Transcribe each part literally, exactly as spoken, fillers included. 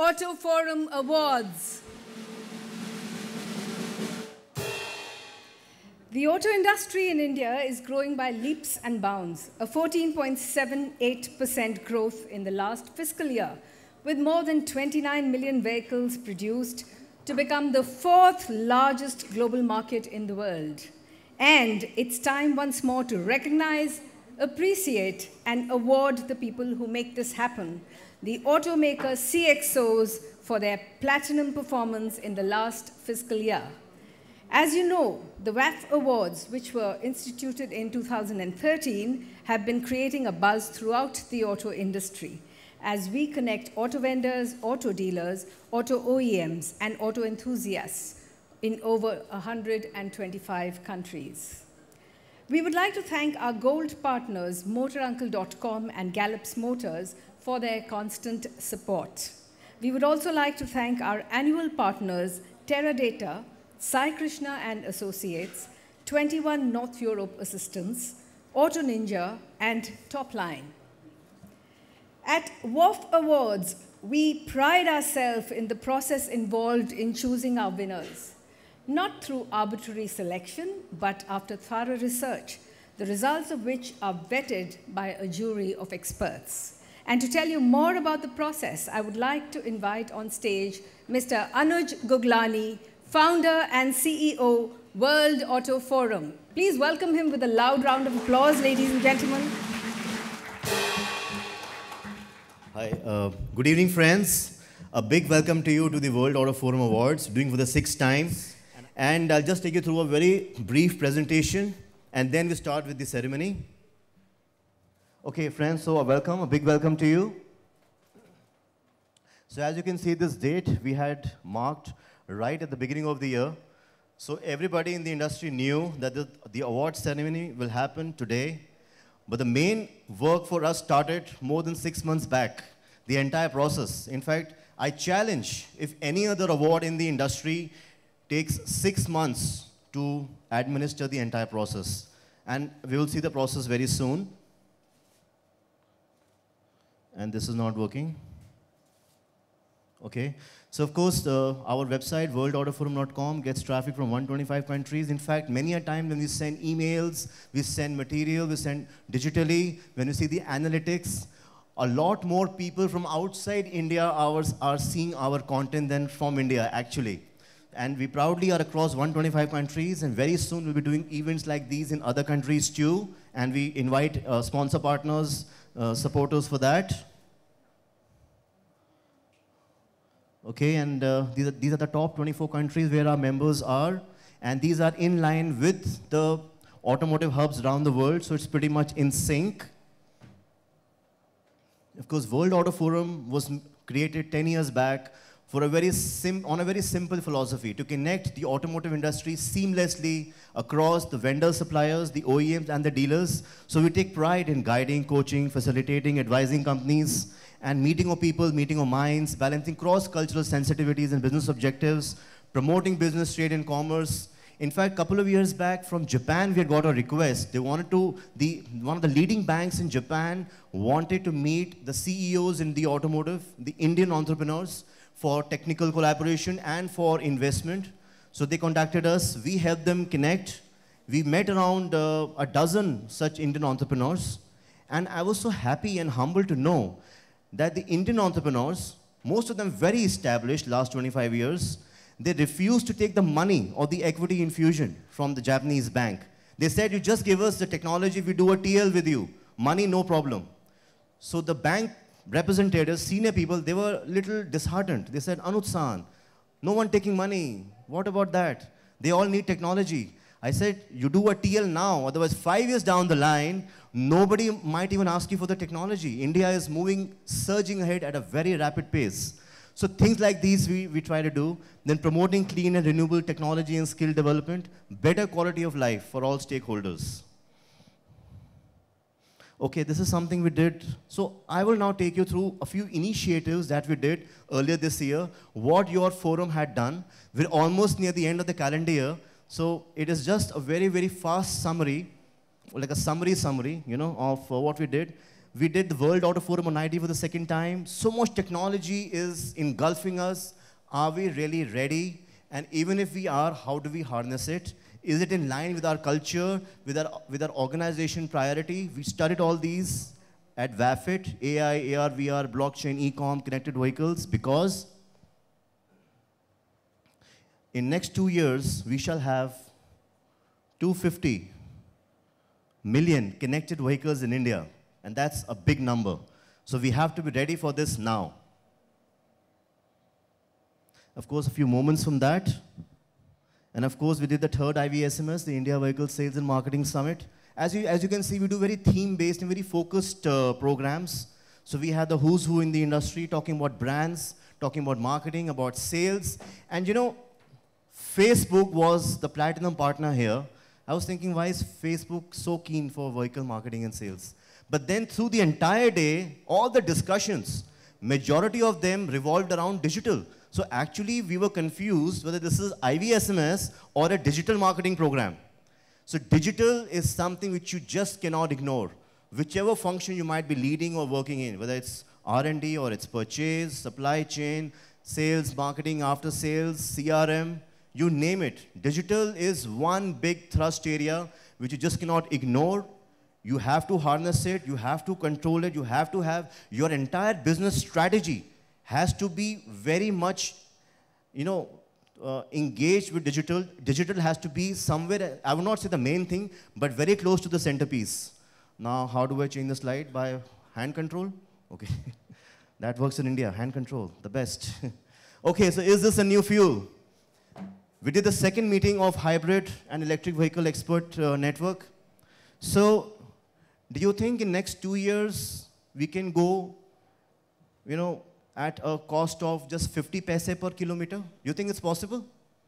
Auto Forum Awards. The auto industry in India is growing by leaps and bounds, a fourteen point seven eight percent growth in the last fiscal year, with more than twenty-nine million vehicles produced to become the fourth largest global market in the world. And it's time once more to recognize, appreciate, and award the people who make this happen, the automaker C X Os, for their platinum performance in the last fiscal year. As you know, the W A F Awards, which were instituted in two thousand thirteen, have been creating a buzz throughout the auto industry as we connect auto vendors, auto dealers, auto O E Ms, and auto enthusiasts in over one hundred twenty-five countries. We would like to thank our gold partners, motor uncle dot com and Gallops Motors, for their constant support. We would also like to thank our annual partners, Teradata, Sai Krishna and Associates, twenty-one North Europe Assistants, Auto Ninja, and Topline. At W A F Awards, we pride ourselves in the process involved in choosing our winners, not through arbitrary selection, but after thorough research, the results of which are vetted by a jury of experts. And to tell you more about the process, I would like to invite on stage Mister Anuj Guglani, founder and C E O, World Auto Forum. Please welcome him with a loud round of applause, ladies and gentlemen. Hi, uh, good evening, friends. A big welcome to you to the World Auto Forum Awards, doing for the sixth time. And I'll just take you through a very brief presentation, and then we start with the ceremony. Okay, friends, so a welcome, a big welcome to you. So as you can see, this date we had marked right at the beginning of the year. So everybody in the industry knew that the, the award ceremony will happen today. But the main work for us started more than six months back, the entire process. In fact, I challenge if any other award in the industry takes six months to administer the entire process. And we will see the process very soon. And this is not working. Okay. So of course, uh, our website, world auto forum dot com, gets traffic from one hundred twenty-five countries. In fact, many a time when we send emails, we send material, we send digitally, when we see the analytics, a lot more people from outside India ours are seeing our content than from India, actually. And we proudly are across one hundred twenty-five countries, and very soon we'll be doing events like these in other countries too. And we invite uh, sponsor partners, uh, supporters for that. Okay, and uh, these, are, these are the top twenty-four countries where our members are, and these are in line with the automotive hubs around the world, so it's pretty much in sync. Of course, World Auto Forum was created ten years back for a very sim on a very simple philosophy, to connect the automotive industry seamlessly across the vendor suppliers, the O E Ms, and the dealers. So we take pride in guiding, coaching, facilitating, advising companies, and meeting of people, meeting of minds, balancing cross-cultural sensitivities and business objectives, promoting business, trade, and commerce. In fact, a couple of years back from Japan, we had got a request. They wanted to, the, one of the leading banks in Japan wanted to meet the C E Os in the automotive, the Indian entrepreneurs, for technical collaboration and for investment. So they contacted us. We helped them connect. We met around uh, a dozen such Indian entrepreneurs. And I was so happy and humbled to know that the Indian entrepreneurs, most of them very established, last twenty-five years, they refused to take the money or the equity infusion from the Japanese bank. They said, you just give us the technology, we do a T L with you. Money, no problem. So the bank representatives, senior people, they were a little disheartened. They said, Anuj-san, no one taking money. What about that? They all need technology. I said, you do a T L now, otherwise five years down the line, nobody might even ask you for the technology. India is moving, surging ahead at a very rapid pace. So things like these we, we try to do. Then promoting clean and renewable technology and skill development, better quality of life for all stakeholders. Okay, this is something we did. So I will now take you through a few initiatives that we did earlier this year, what your forum had done. We're almost near the end of the calendar year. So it is just a very, very fast summary, like a summary summary, you know, of uh, what we did. We did the World Auto Forum on I D for the second time. So much technology is engulfing us. Are we really ready? And even if we are, how do we harness it? Is it in line with our culture, with our, with our organization priority? We studied all these at W A F I T, A I, A R, V R, blockchain, e-com, connected vehicles, because in next two years, we shall have two hundred fifty million connected vehicles in India. And that's a big number. So we have to be ready for this now. Of course, a few moments from that. And of course, we did the third I V S M S, the India Vehicle Sales and Marketing Summit. As you, as you can see, we do very theme-based and very focused uh, programs. So we had the who's who in the industry talking about brands, talking about marketing, about sales. And you know, Facebook was the platinum partner here. I was thinking, why is Facebook so keen for vehicle marketing and sales? But then through the entire day, all the discussions, majority of them revolved around digital. So actually, we were confused whether this is I V S M S or a digital marketing program. So digital is something which you just cannot ignore. Whichever function you might be leading or working in, whether it's R and D or it's purchase, supply chain, sales, marketing, after sales, C R M, you name it. Digital is one big thrust area which you just cannot ignore. You have to harness it, you have to control it, you have to have your entire business strategy has to be very much, you know, uh, engaged with digital. Digital has to be somewhere, I would not say the main thing, but very close to the centerpiece. Now, how do I change the slide? By hand control? Okay. That works in India, hand control, the best. Okay, so is this a new fuel? We did the second meeting of hybrid and electric vehicle expert uh, network. So, do you think in next two years, we can go, you know, at a cost of just fifty paise per kilometer? Do you think it's possible?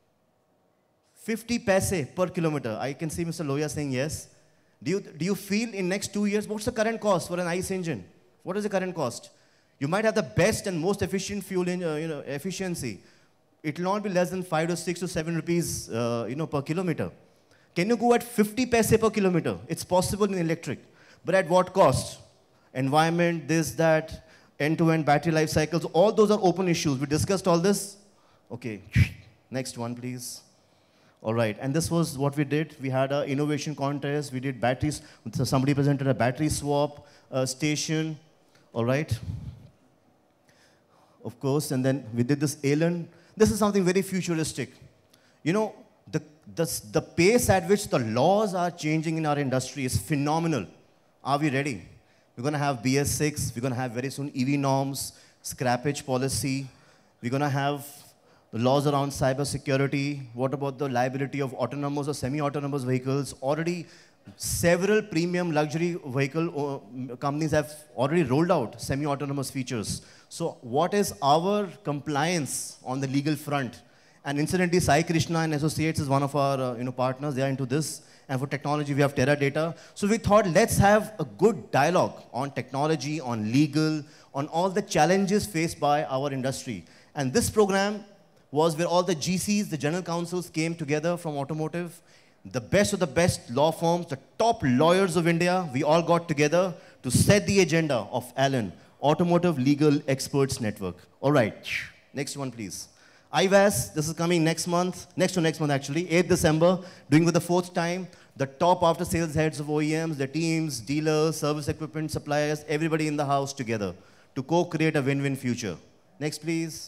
fifty paise per kilometer. I can see Mister Loya saying yes. Do you, do you feel in next two years, what's the current cost for an ICE engine? What is the current cost? You might have the best and most efficient fuel in, uh, you know, efficiency. It will not be less than five to six to seven rupees, uh, you know, per kilometer. Can you go at fifty paise per kilometer? It's possible in electric. But at what cost? Environment, this, that, end-to-end battery life cycles, all those are open issues. We discussed all this. Okay, next one, please. All right, and this was what we did. We had an innovation contest. We did batteries. So somebody presented a battery swap uh, station. All right. Of course, and then we did this Alan. This is something very futuristic. You know, the, the, the pace at which the laws are changing in our industry is phenomenal. Are we ready? We're going to have B S six. We're going to have very soon E V norms, scrappage policy. We're going to have the laws around cyber security. What about the liability of autonomous or semi-autonomous vehicles? Already, several premium luxury vehicle uh, companies have already rolled out semi-autonomous features. So what is our compliance on the legal front? And incidentally, Sai Krishna and Associates is one of our uh, you know, partners. They are into this. And for technology, we have Teradata. So we thought, let's have a good dialogue on technology, on legal, on all the challenges faced by our industry. And this program was where all the G Cs, the general counsels, came together from automotive. The best of the best law firms, the top lawyers of India, we all got together to set the agenda of Alan, Automotive Legal Experts Network. All right, next one, please. I V A S, this is coming next month, next to next month actually, eighth December, doing for the fourth time. The top after-sales heads of O E Ms, the teams, dealers, service equipment suppliers, everybody in the house together to co-create a win-win future. Next, please.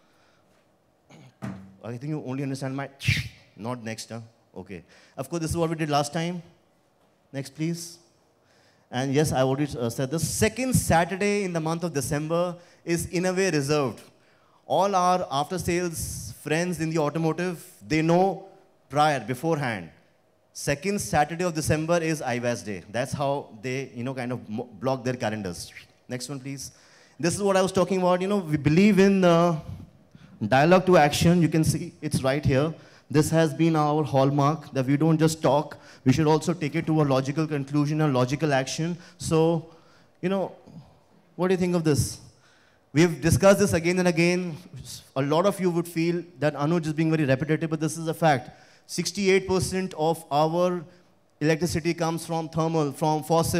I think you only understand my, not next, huh? Okay. Of course, this is what we did last time. Next, please. And yes, I already uh, said the second Saturday in the month of December is in a way reserved. All our after-sales friends in the automotive, they know prior, beforehand. Second Saturday of December is I V A S Day. That's how they, you know, kind of block their calendars. Next one, please. This is what I was talking about. You know, we believe in uh, dialogue to action. You can see it's right here. This has been our hallmark, that we don't just talk. We should also take it to a logical conclusion, a logical action. So, you know, what do you think of this? We've discussed this again and again. A lot of you would feel that Anuj is being very repetitive, but this is a fact. sixty-eight percent of our electricity comes from thermal, from fossil.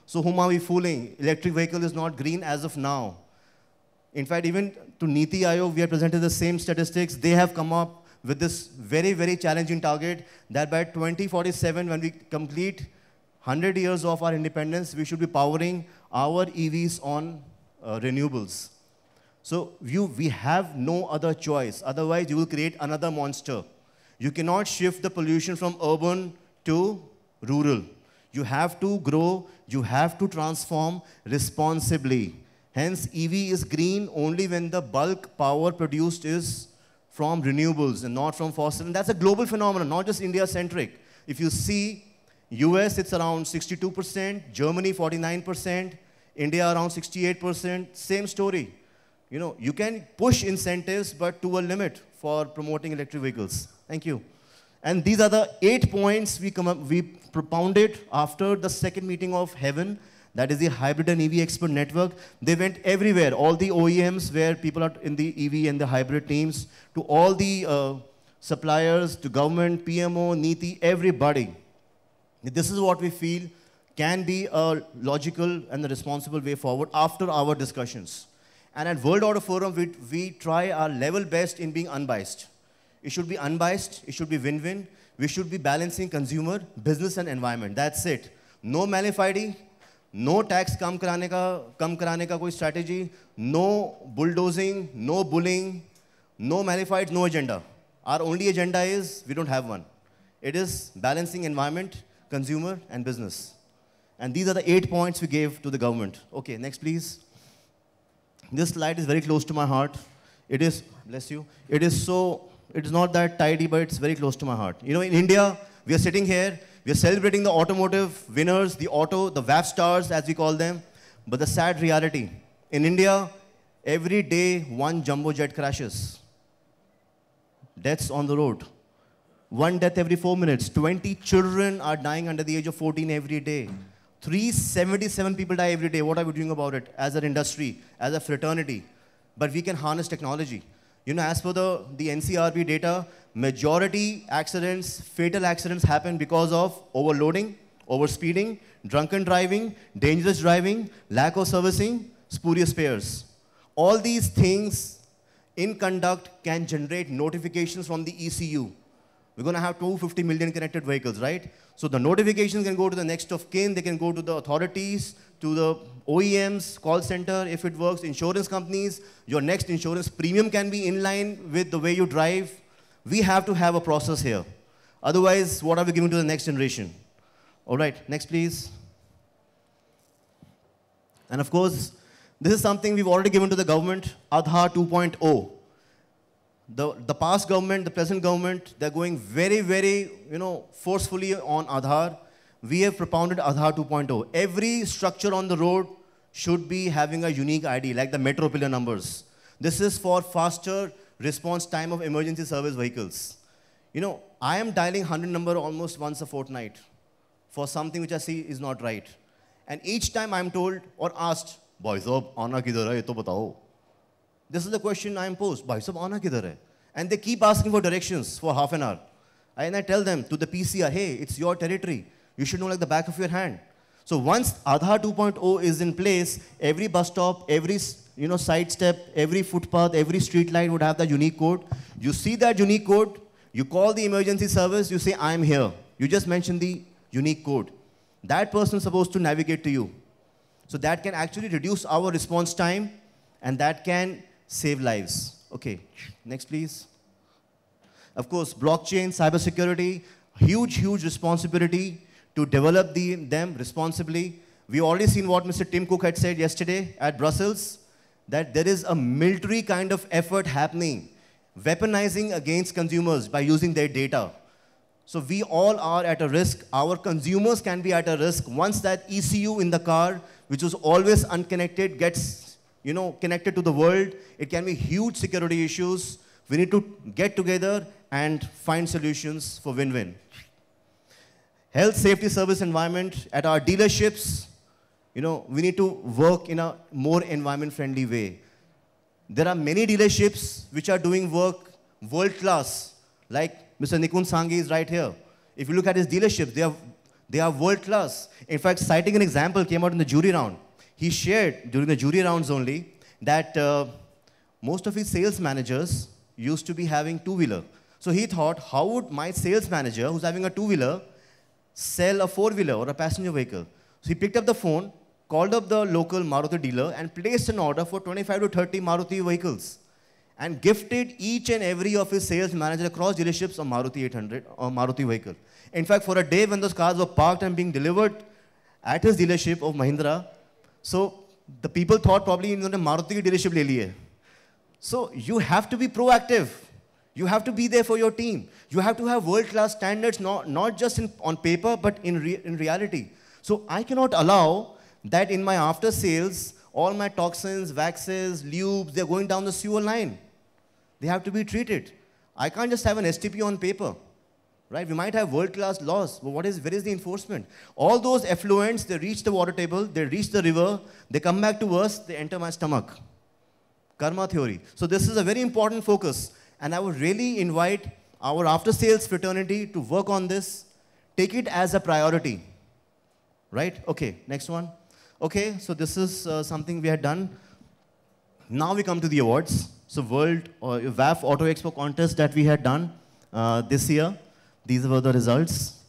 So whom are we fooling? Electric vehicle is not green as of now. In fact, even to Niti Aayog, we have presented the same statistics. They have come up with this very, very challenging target that by twenty forty-seven, when we complete one hundred years of our independence, we should be powering our E Vs on uh, renewables. So you, we have no other choice. Otherwise, you will create another monster. You cannot shift the pollution from urban to rural. You have to grow. You have to transform responsibly. Hence, E V is green only when the bulk power produced is from renewables and not from fossil. And that's a global phenomenon, not just India-centric. If you see, U S, it's around sixty-two percent, Germany, forty-nine percent, India, around sixty-eight percent, same story. You know, you can push incentives, but to a limit for promoting electric vehicles. Thank you. And these are the eight points we, come up, we propounded after the second meeting of Heaven. That is the Hybrid and E V Expert Network. They went everywhere, all the O E Ms where people are in the E V and the hybrid teams, to all the uh, suppliers, to government, P M O, NITI, everybody. This is what we feel can be a logical and a responsible way forward after our discussions. And at World Order Forum, we, we try our level best in being unbiased. It should be unbiased, it should be win-win. We should be balancing consumer, business and environment. That's it. No malafide, no tax kam karane ka, kam karane ka koi strategy, no bulldozing, no bullying, no malafide, no agenda. Our only agenda is, we don't have one. It is balancing environment, consumer and business. And these are the eight points we gave to the government. Okay, next please. This slide is very close to my heart. It is, bless you, it is so, it is not that tidy, but it's very close to my heart. You know, in India, we are sitting here, we are celebrating the automotive winners, the auto, the W A V stars, as we call them. But the sad reality, in India, every day, one jumbo jet crashes. Deaths on the road. One death every four minutes. twenty children are dying under the age of fourteen every day. three hundred seventy-seven people die every day. What are we doing about it as an industry, as a fraternity? But we can harness technology. You know, as per the, the N C R B data, majority accidents, fatal accidents happen because of overloading, overspeeding, drunken driving, dangerous driving, lack of servicing, spurious spares. All these things in conduct can generate notifications from the E C U. We're going to have two hundred fifty million connected vehicles, right? So the notifications can go to the next of kin, they can go to the authorities, to the O E Ms, call center, if it works, insurance companies. Your next insurance premium can be in line with the way you drive. We have to have a process here. Otherwise, what are we giving to the next generation? All right, next please. And of course, this is something we've already given to the government, Aadhaar two point oh. The, the past government, the present government, they're going very, very, you know, forcefully on Aadhaar. We have propounded Aadhaar two point oh. Every structure on the road should be having a unique I D, like the metro pillar numbers. This is for faster response time of emergency service vehicles. You know, I am dialing one hundred number almost once a fortnight for something which I see is not right. And each time I'm told or asked, "Bhai sahab, aana kidhar hai, ye to batao." This is the question I am posed. Bhai sahab, aana kidhar hai? And they keep asking for directions for half an hour. And I tell them to the P C R, hey, it's your territory. You should know like the back of your hand. So once Aadhaar two point oh is in place, every bus stop, every you know, side step, every footpath, every street light would have the unique code. You see that unique code, you call the emergency service, you say, I'm here. You just mention the unique code. That person is supposed to navigate to you. So that can actually reduce our response time, and that can save lives. Okay, next please. Of course, blockchain, cybersecurity, huge, huge responsibility to develop the, them responsibly. We already seen what Mister Tim Cook had said yesterday at Brussels, that there is a military kind of effort happening, weaponizing against consumers by using their data. So we all are at a risk. Our consumers can be at a risk once that E C U in the car, which was always unconnected, gets you know, connected to the world. It can be huge security issues. We need to get together and find solutions for win-win. Health, safety, service environment. At our dealerships, you know, we need to work in a more environment-friendly way. There are many dealerships which are doing work world-class, like Mister Nikun Sanghi is right here. If you look at his dealerships, they are, They are world class. In fact, citing an example came out in the jury round. He shared during the jury rounds only that uh, most of his sales managers used to be having two-wheeler. So he thought, how would my sales manager, who's having a two-wheeler, sell a four-wheeler or a passenger vehicle? So he picked up the phone, called up the local Maruti dealer, and placed an order for twenty-five to thirty Maruti vehicles, and gifted each and every of his sales manager across dealerships a Maruti eight hundred or Maruti vehicle. In fact, for a day when those cars were parked and being delivered at his dealership of Mahindra, so the people thought probably in the Maruti dealership le liye. So you have to be proactive. You have to be there for your team. You have to have world-class standards, not, not just in, on paper, but in, re, in reality. So I cannot allow that in my after sales, all my toxins, waxes, lubes, they're going down the sewer line. They have to be treated. I can't just have an S T P on paper, right? We might have world-class laws, but what is, where is the enforcement? All those effluents, they reach the water table, they reach the river, they come back to us, they enter my stomach. Karma theory. So this is a very important focus, and I would really invite our after-sales fraternity to work on this, take it as a priority, right? Okay, next one. Okay, so this is uh, something we had done. Now we come to the awards. So World or W A F Auto Expo contest that we had done uh, this year. These were the results.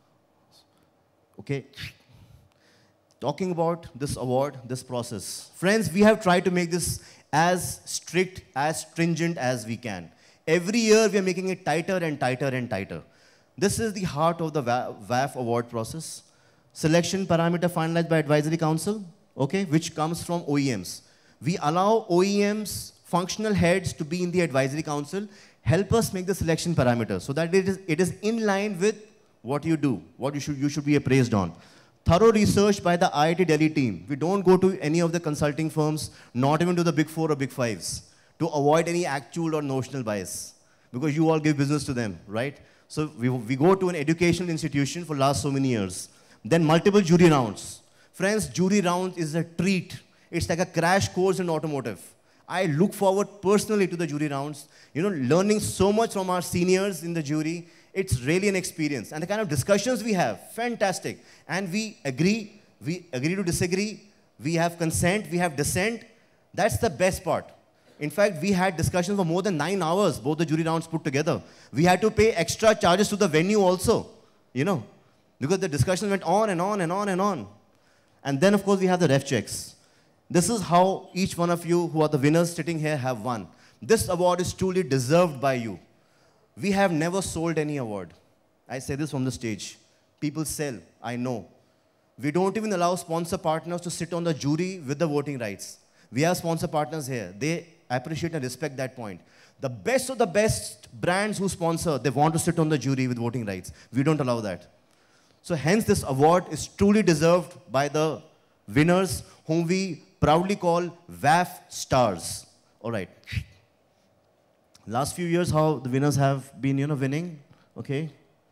Okay. Talking about this award, this process. Friends, we have tried to make this as strict, as stringent as we can. Every year we are making it tighter and tighter and tighter. This is the heart of the W A F award process. Selection parameter finalized by advisory council, okay, which comes from O E Ms. We allow O E Ms, functional heads to be in the advisory council, help us make the selection parameter so that it is, it is in line with what you do, what you should, you should be appraised on. Thorough research by the I I T Delhi team. We don't go to any of the consulting firms, not even to the big four or big fives, to avoid any actual or notional bias, because you all give business to them, right? So we, we go to an educational institution for last so many years. Then multiple jury rounds. Friends, jury rounds is a treat. It's like a crash course in automotive. I look forward personally to the jury rounds. You know, learning so much from our seniors in the jury. It's really an experience. And the kind of discussions we have, fantastic. And we agree, we agree to disagree, we have consent, we have dissent. That's the best part. In fact, we had discussions for more than nine hours, both the jury rounds put together. We had to pay extra charges to the venue also, you know, because the discussion went on and on and on and on. And then, of course, we have the ref checks. This is how each one of you who are the winners sitting here have won. This award is truly deserved by you. We have never sold any award. I say this from the stage. People sell, I know. We don't even allow sponsor partners to sit on the jury with the voting rights. We have sponsor partners here. They appreciate and respect that point. The best of the best brands who sponsor, they want to sit on the jury with voting rights. We don't allow that. So hence this award is truly deserved by the winners whom we proudly call W A F stars. All right. Last few years, how the winners have been, you know, winning. Okay.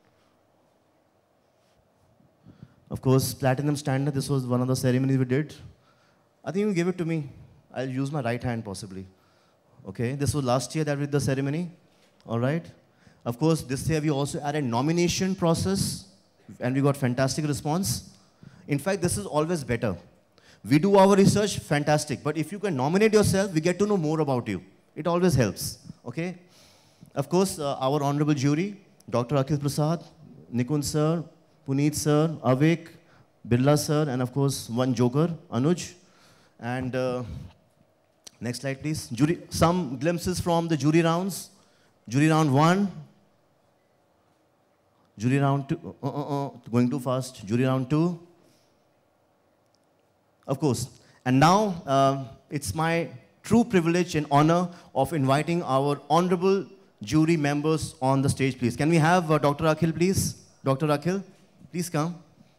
Of course, Platinum Standard, this was one of the ceremonies we did. I think you give it to me. I'll use my right hand possibly. Okay, this was last year that we did the ceremony. All right. Of course, this year we also added nomination process, and we got fantastic response. In fact, this is always better. We do our research, fantastic. But if you can nominate yourself, we get to know more about you. It always helps. Okay. Of course, uh, our honorable jury, Doctor Akhil Prasad, Nikun sir, Puneet sir, Avik, Birla sir, and of course, one joker, Anuj. And uh, next slide, please. Jury, some glimpses from the jury rounds. Jury round one. Jury round two. Uh, uh, uh, going too fast. Jury round two. Of course. And now, uh, it's my true privilege and honor of inviting our honorable jury members on the stage, please. Can we have uh, Doctor Akhil, please? Doctor Akhil, please come.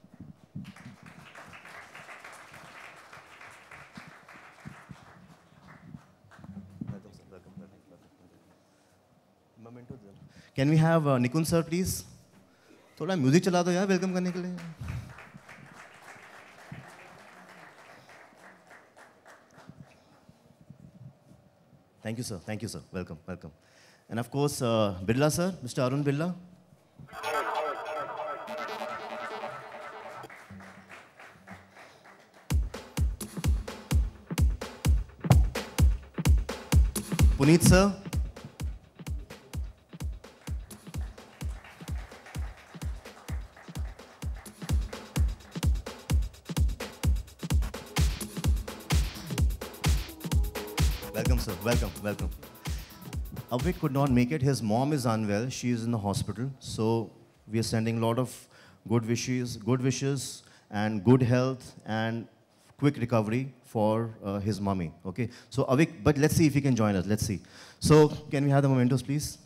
Can we have uh, Nikun sir, please? थोड़ा music चला दो यार welcome करने के लिए. Thank you, sir. Thank you, sir. Welcome, welcome. And of course, uh, Birla sir, Mister Arun Birla. Puneet sir. Welcome, sir. Welcome, welcome. Avik could not make it. His mom is unwell. She is in the hospital. So we are sending a lot of good wishes, good wishes, and good health and quick recovery for uh, his mummy. Okay. So Avik, but let's see if he can join us. Let's see. So can we have the mementos, please?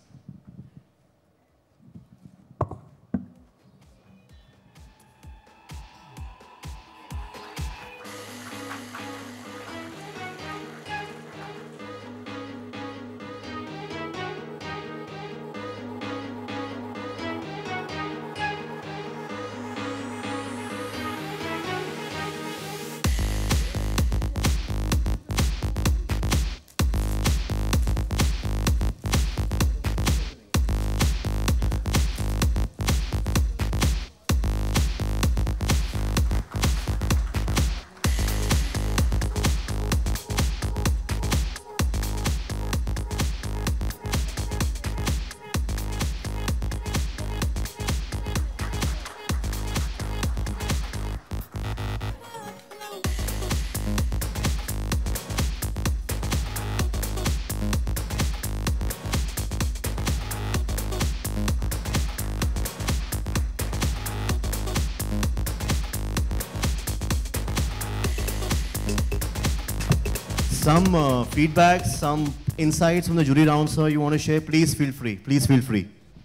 Some uh, feedback, some insights from the jury round, sir, you want to share? Please feel free. Please feel free.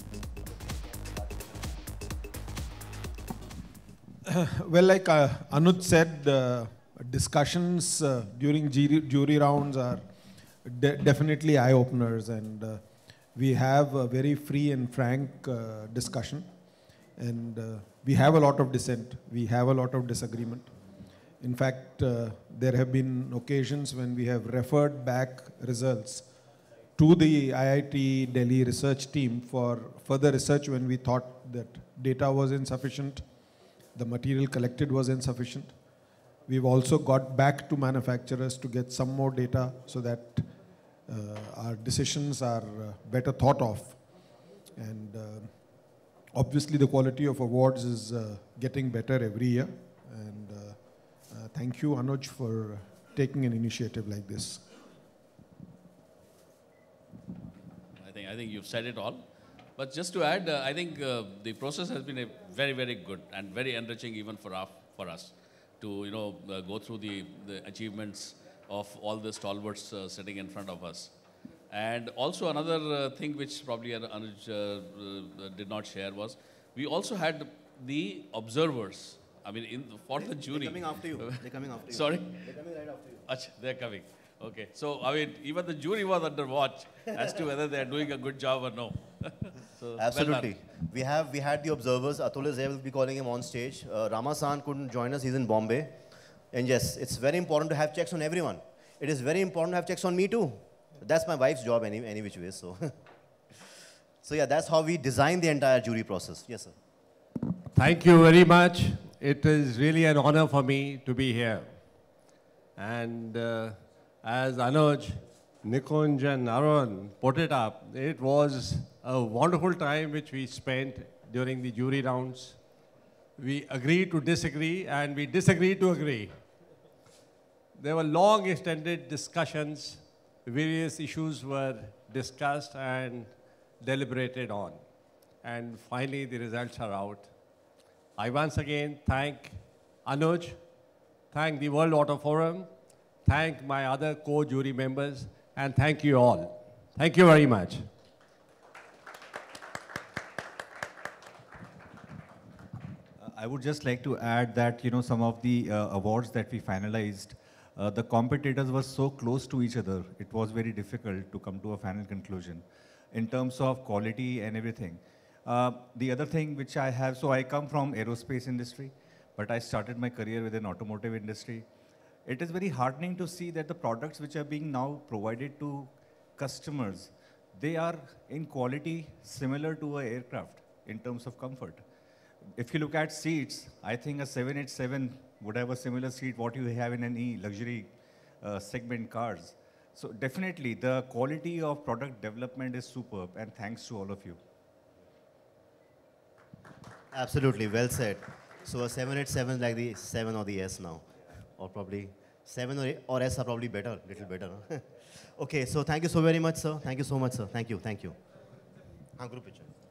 Well, like uh, Anuj said, uh, discussions uh, during jury, jury rounds are de definitely eye-openers, and uh, we have a very free and frank uh, discussion, and uh, we have a lot of dissent, we have a lot of disagreement. In fact, uh, there have been occasions when we have referred back results to the I I T Delhi research team for further research when we thought that data was insufficient, the material collected was insufficient. We've also got back to manufacturers to get some more data so that uh, our decisions are uh, better thought of. And uh, obviously the quality of awards is uh, getting better every year. And uh, uh, thank you, Anuj, for taking an initiative like this. I think, I think you've said it all. But just to add, uh, I think uh, the process has been a very, very good and very enriching even for, our, for us to, you know, uh, go through the, the achievements of all the stalwarts uh, sitting in front of us. And also another uh, thing which probably Anuj uh, uh, did not share was, we also had the observers. I mean, in, for the jury. They're coming after you. They're coming after you. Sorry? They're coming right after you. Achha, they're coming. Okay. So, I mean, even the jury was under watch as to whether they're doing a good job or no. So, Absolutely. Well we have we had the observers. Atul is there. We'll be calling him on stage. Uh, Rama-san couldn't join us. He's in Bombay. And yes, it's very important to have checks on everyone. It is very important to have checks on me too. That's my wife's job any, any which way. So, so yeah, that's how we design the entire jury process. Yes, sir. Thank you very much. It is really an honor for me to be here. And uh, as Anuj, Nikunj and Arun put it up, it was a wonderful time which we spent during the jury rounds. We agreed to disagree and we disagreed to agree. There were long extended discussions. Various issues were discussed and deliberated on. And finally, the results are out. I once again thank Anuj, thank the World Water Forum, thank my other co-jury members, and thank you all. Thank you very much. I would just like to add that, you know, some of the uh, awards that we finalized, uh, the competitors were so close to each other, it was very difficult to come to a final conclusion in terms of quality and everything. Uh, the other thing which I have, so I come from aerospace industry, but I started my career within automotive industry. It is very heartening to see that the products which are being now provided to customers, they are in quality similar to an aircraft in terms of comfort. If you look at seats, I think a seven eighty-seven would have a similar seat what you have in any luxury uh, segment cars. So definitely, the quality of product development is superb, and thanks to all of you. Absolutely, well said. So a seven eight seven like the seven or the S now, or probably seven or eight, or S are probably better, little better. Huh? Okay, so thank you so very much, sir. Thank you so much, sir. Thank you, thank you. हाँ, group picture.